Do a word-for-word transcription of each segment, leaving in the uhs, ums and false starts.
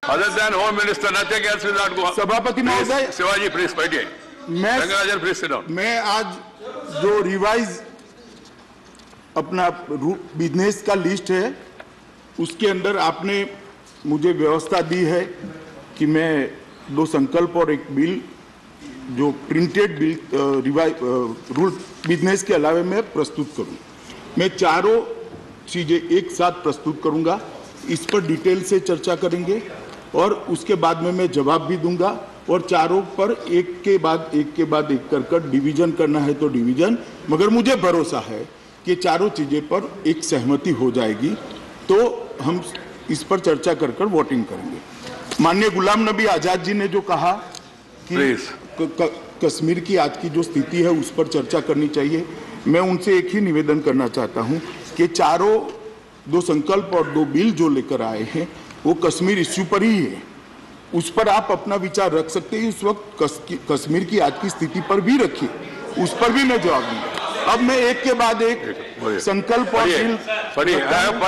Other than Home Minister, nothing else will not go. सभापति महोदय, Shivaji please बैठिए. मैं रंगराजन प्लीज सिट डाउन. मैं आज जो रिवाइज अपना बिजनेस का लिस्ट है उसके अंदर आपने मुझे व्यवस्था दी है कि मैं दो संकल्प और एक बिल जो printed bill revise rule business के अलावे मैं प्रस्तुत करूं. मैं चारों चीजें एक साथ प्रस्तुत करूंगा. इस पर डिटेल से चर्चा करेंगे और उसके बाद में मैं जवाब भी दूंगा और चारों पर एक के बाद एक के बाद एक कर कर डिवीजन करना है तो डिवीजन. मगर मुझे भरोसा है कि चारों चीजें पर एक सहमति हो जाएगी तो हम इस पर चर्चा कर कर वोटिंग करेंगे. माननीय गुलाम नबी आजाद जी ने जो कहा कि क, क, कश्मीर की आज की जो स्थिति है उस पर चर्चा करनी चाहिए, मैं उनसे एक ही निवेदन करना चाहता हूं कि चारों दो संकल्प और दो बिल जो लेकर आए हैं वो कश्मीर इश्यू पर ही है. उस पर आप अपना विचार रख सकते हैं. उस वक्त कश्मीर की आज की स्थिति पर भी रखिए, उस पर भी मैं जवाब दूंगा. अब मैं एक के बाद एक संकल्प और bill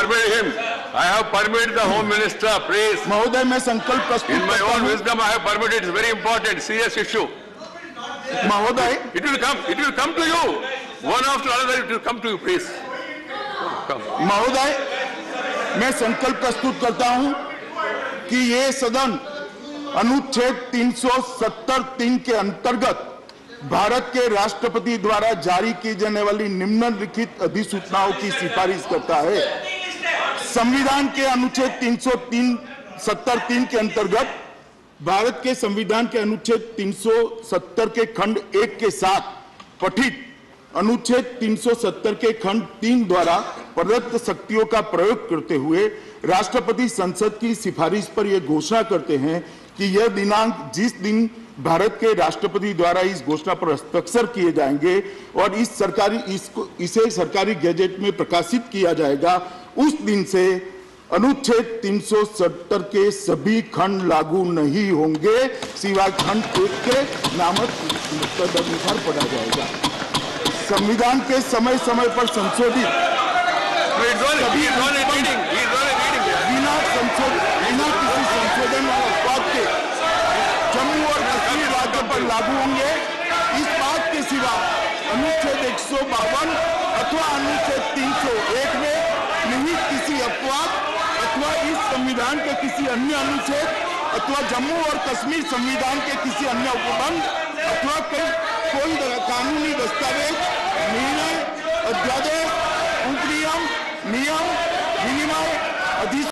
I have permitted the Home Minister, please. महोदय, मैं संकल्प प्रस्तुत In my own wisdom, I have permitted. It's very important, serious issue. महोदय, it will come. It will come to you. One after another, it will come to you, please. Come. महोदय, मैं संकल्प प्रस्तुत करता हूं कि ये सदन अनुच्छेद तीन सौ सत्तर तीन के अंतर्गत भारत के राष्ट्रपति द्वारा जारी की जाने वाली निम्नलिखित अधिसूचनाओं की सिफारिश करता है. संविधान के अनुच्छेद तीन सौ सत्तर तीन के अंतर्गत भारत के संविधान के अनुच्छेद तीन सौ सत्तर के खंड एक के साथ पठित अनुच्छेद तीन सौ सत्तर के खंड तीन द्वारा प्रदत्त शक्तियों का प्रयोग करते हुए राष्ट्रपति संसद की सिफारिश पर यह घोषणा करते हैं कि यह दिनांक जिस दिन भारत के राष्ट्रपति द्वारा इस घोषणा पर हस्ताक्षर किए जाएंगे और इस सरकारी इसको इसे सरकारी गैजेट में प्रकाशित किया जाएगा, उस दिन से अनुच्छेद तीन सौ सत्तर के सभी खंड लागू नहीं होंगे सिवाय खंड एक के नामक तदनुसार पढ़ा जाएगा. संविधान के समय समय पर संशोधित बिना संशोधन बिना किसी संशोधन और अपवाद के जम्मू और कश्मीर राज्य पर लागू होंगे. इस बात के सिवा अनुच्छेद एक सौ बावन अथवा अनुच्छेद तीन सौ एक में नहीं किसी अपवाद अथवा इस संविधान के किसी अन्य अनुच्छेद अथवा जम्मू और कश्मीर संविधान के किसी अन्य उपबंध अथवा कोई कानूनी दस्तावेज, निर्णय, अध्यादेश, उपनियम, नियम, विनिमय, अधिसूचना